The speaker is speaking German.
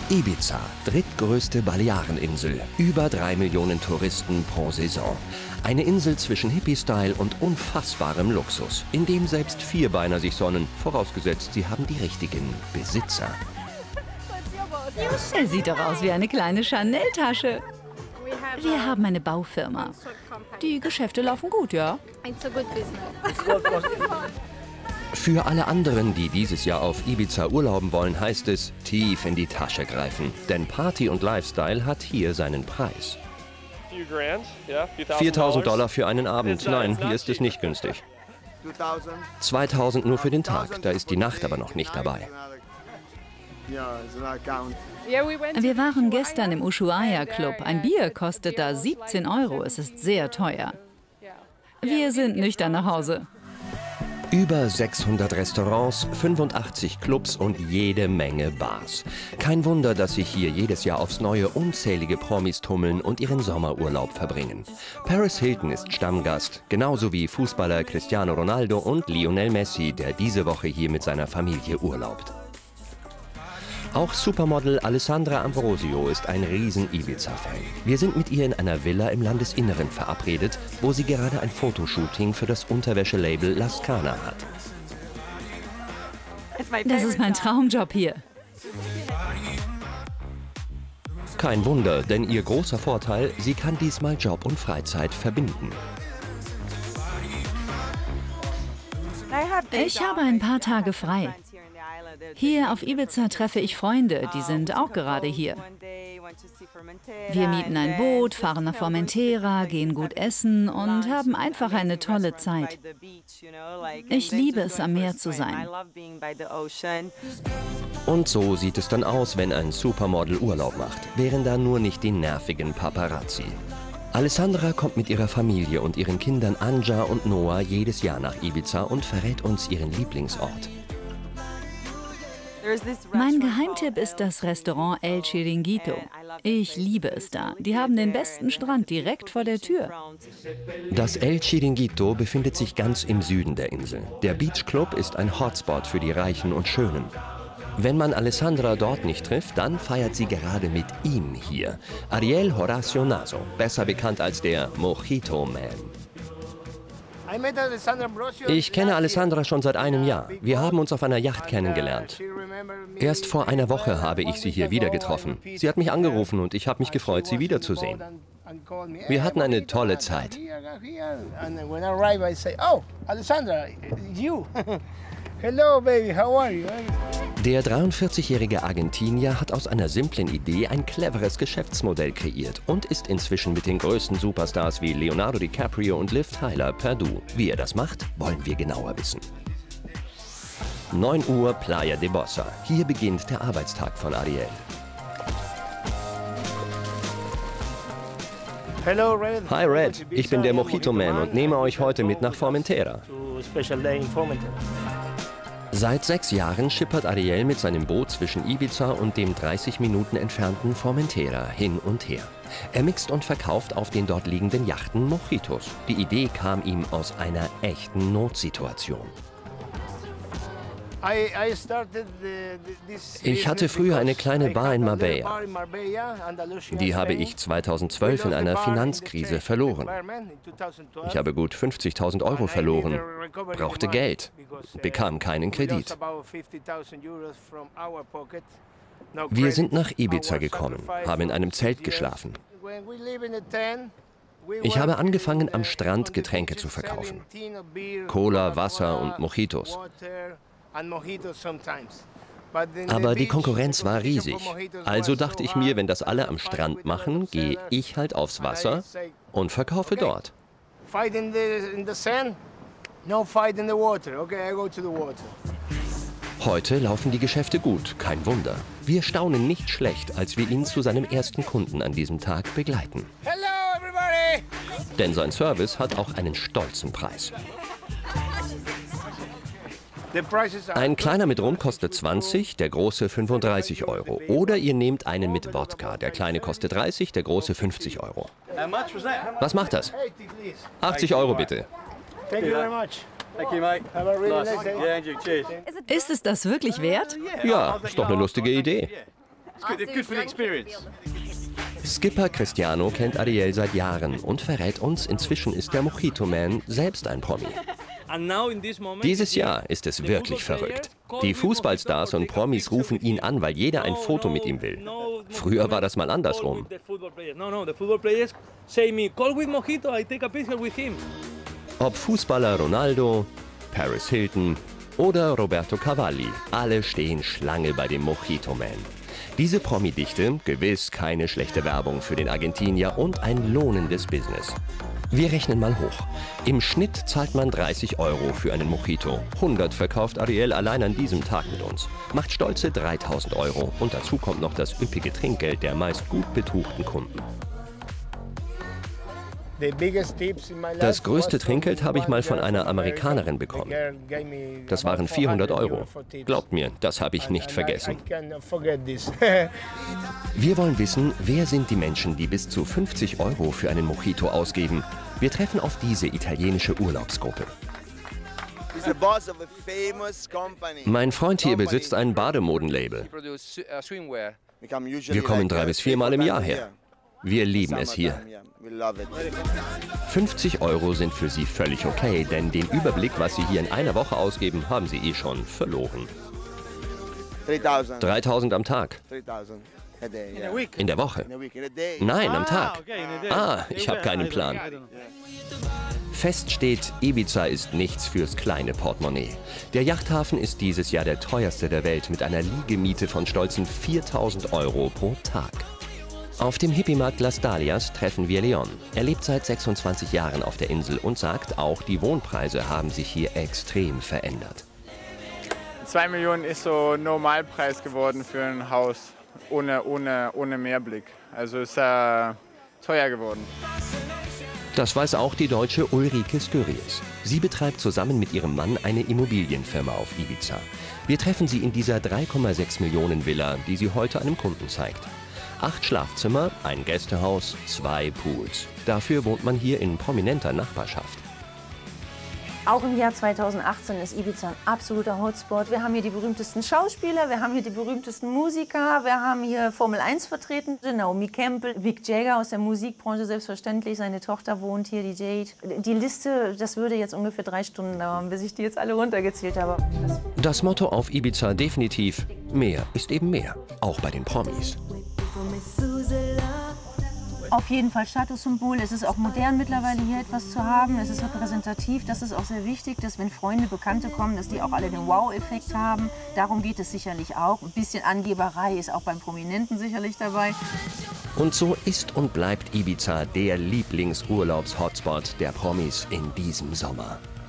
Ibiza, drittgrößte Baleareninsel, über 3 Millionen Touristen pro Saison. Eine Insel zwischen Hippie-Style und unfassbarem Luxus, in dem selbst Vierbeiner sich sonnen, vorausgesetzt, sie haben die richtigen Besitzer. Er sieht doch aus wie eine kleine Chanel-Tasche. Wir haben eine Baufirma. Die Geschäfte laufen gut, ja? Für alle anderen, die dieses Jahr auf Ibiza urlauben wollen, heißt es tief in die Tasche greifen. Denn Party und Lifestyle hat hier seinen Preis. 4.000 $ für einen Abend. Nein, hier ist es nicht günstig. 2.000 nur für den Tag, da ist die Nacht aber noch nicht dabei. Wir waren gestern im Ushuaia Club. Ein Bier kostet da 17 €. Es ist sehr teuer. Wir sind nüchtern nach Hause. Über 600 Restaurants, 85 Clubs und jede Menge Bars. Kein Wunder, dass sich hier jedes Jahr aufs Neue unzählige Promis tummeln und ihren Sommerurlaub verbringen. Paris Hilton ist Stammgast, genauso wie Fußballer Cristiano Ronaldo und Lionel Messi, der diese Woche hier mit seiner Familie urlaubt. Auch Supermodel Alessandra Ambrosio ist ein Riesen-Ibiza-Fan. Wir sind mit ihr in einer Villa im Landesinneren verabredet, wo sie gerade ein Fotoshooting für das Unterwäschelabel Lascana hat. Das ist mein Traumjob hier. Kein Wunder, denn ihr großer Vorteil, sie kann diesmal Job und Freizeit verbinden. Ich habe ein paar Tage frei. Hier auf Ibiza treffe ich Freunde, die sind auch gerade hier. Wir mieten ein Boot, fahren nach Formentera, gehen gut essen und haben einfach eine tolle Zeit. Ich liebe es, am Meer zu sein. Und so sieht es dann aus, wenn ein Supermodel Urlaub macht. Wären da nur nicht die nervigen Paparazzi. Alessandra kommt mit ihrer Familie und ihren Kindern Anja und Noah jedes Jahr nach Ibiza und verrät uns ihren Lieblingsort. Mein Geheimtipp ist das Restaurant El Chiringuito. Ich liebe es da. Die haben den besten Strand direkt vor der Tür. Das El Chiringuito befindet sich ganz im Süden der Insel. Der Beach Club ist ein Hotspot für die Reichen und Schönen. Wenn man Alessandra dort nicht trifft, dann feiert sie gerade mit ihm hier. Ariel Horacio Naso, besser bekannt als der Mojito Man. Ich kenne Alessandra schon seit einem Jahr. Wir haben uns auf einer Yacht kennengelernt. Erst vor einer Woche habe ich sie hier wieder getroffen. Sie hat mich angerufen und ich habe mich gefreut, sie wiederzusehen. Wir hatten eine tolle Zeit. Hello, baby, how are you? Der 43-jährige Argentinier hat aus einer simplen Idee ein cleveres Geschäftsmodell kreiert und ist inzwischen mit den größten Superstars wie Leonardo DiCaprio und Liv Tyler per Du. Wie er das macht, wollen wir genauer wissen. 9 Uhr, Playa de Bossa. Hier beginnt der Arbeitstag von Ariel. Hello, Red. Hi Red, ich bin der Mojito Man und nehme euch heute mit nach Formentera. Seit 6 Jahren schippert Ariel mit seinem Boot zwischen Ibiza und dem 30 Minuten entfernten Formentera hin und her. Er mixt und verkauft auf den dort liegenden Yachten Mojitos. Die Idee kam ihm aus einer echten Notsituation. Ich hatte früher eine kleine Bar in Marbella. Die habe ich 2012 in einer Finanzkrise verloren. Ich habe gut 50.000 € verloren, brauchte Geld, bekam keinen Kredit. Wir sind nach Ibiza gekommen, haben in einem Zelt geschlafen. Ich habe angefangen, am Strand Getränke zu verkaufen. Cola, Wasser und Mojitos. Aber die Konkurrenz war riesig. Also dachte ich mir, wenn das alle am Strand machen, gehe ich halt aufs Wasser und verkaufe dort. Heute laufen die Geschäfte gut, kein Wunder. Wir staunen nicht schlecht, als wir ihn zu seinem ersten Kunden an diesem Tag begleiten. Denn sein Service hat auch einen stolzen Preis. Ein kleiner mit Rum kostet 20, der große 35 €. Oder ihr nehmt einen mit Wodka. Der kleine kostet 30, der große 50 €. Was macht das? 80 € bitte. Ist es das wirklich wert? Ja, ist doch eine lustige Idee. Skipper Cristiano kennt Ariel seit Jahren und verrät uns, inzwischen ist der Mojito Man selbst ein Promi. Dieses Jahr ist es wirklich verrückt. Die Fußballstars und Promis rufen ihn an, weil jeder ein Foto mit ihm will. Früher war das mal andersrum. Ob Fußballer Ronaldo, Paris Hilton oder Roberto Cavalli, alle stehen Schlange bei dem Mojito Man. Diese Promi-Dichte, gewiss keine schlechte Werbung für den Argentinier und ein lohnendes Business. Wir rechnen mal hoch. Im Schnitt zahlt man 30 € für einen Mojito. 100 verkauft Ariel allein an diesem Tag mit uns. Macht stolze 3.000 € und dazu kommt noch das üppige Trinkgeld der meist gut betuchten Kunden. Das größte Trinkgeld habe ich mal von einer Amerikanerin bekommen. Das waren 400 €. Glaubt mir, das habe ich nicht vergessen. Wir wollen wissen, wer sind die Menschen, die bis zu 50 € für einen Mojito ausgeben. Wir treffen auf diese italienische Urlaubsgruppe. Mein Freund hier besitzt ein Bademodenlabel. Wir kommen 3 bis 4 Mal im Jahr her. Wir lieben es hier. 50 € sind für sie völlig okay, denn den Überblick, was sie hier in einer Woche ausgeben, haben sie schon verloren. 3.000 am Tag. In der Woche? Nein, am Tag. Ich habe keinen Plan. Fest steht, Ibiza ist nichts fürs kleine Portemonnaie. Der Yachthafen ist dieses Jahr der teuerste der Welt mit einer Liegemiete von stolzen 4.000 € pro Tag. Auf dem Hippiemarkt Las Dalias treffen wir Leon. Er lebt seit 26 Jahren auf der Insel und sagt, auch die Wohnpreise haben sich hier extrem verändert. 2 Millionen ist so Normalpreis geworden für ein Haus ohne Meerblick. Also ist teuer geworden. Das weiß auch die Deutsche Ulrike Skyries. Sie betreibt zusammen mit ihrem Mann eine Immobilienfirma auf Ibiza. Wir treffen sie in dieser 3,6 Millionen Villa, die sie heute einem Kunden zeigt. 8 Schlafzimmer, ein Gästehaus, 2 Pools. Dafür wohnt man hier in prominenter Nachbarschaft. Auch im Jahr 2018 ist Ibiza ein absoluter Hotspot. Wir haben hier die berühmtesten Schauspieler, wir haben hier die berühmtesten Musiker, wir haben hier Formel 1 vertreten. Naomi Campbell, Mick Jagger aus der Musikbranche selbstverständlich, seine Tochter wohnt hier, die Jade. Die Liste, das würde jetzt ungefähr 3 Stunden dauern, bis ich die jetzt alle runtergezählt habe. Das Motto auf Ibiza definitiv: mehr ist eben mehr, auch bei den Promis. Auf jeden Fall Statussymbol. Es ist auch modern mittlerweile hier etwas zu haben. Es ist repräsentativ. Das ist auch sehr wichtig, dass wenn Freunde, Bekannte kommen, dass die auch alle den Wow-Effekt haben. Darum geht es sicherlich auch. Ein bisschen Angeberei ist auch beim Prominenten sicherlich dabei. Und so ist und bleibt Ibiza der Lieblingsurlaubs-Hotspot der Promis in diesem Sommer.